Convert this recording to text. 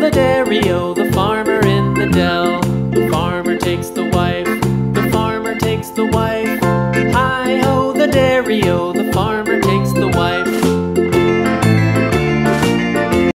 the dairy-o, the farmer in the dell. The farmer takes the wife, the farmer takes the wife. Hi-ho, the dairy-o, the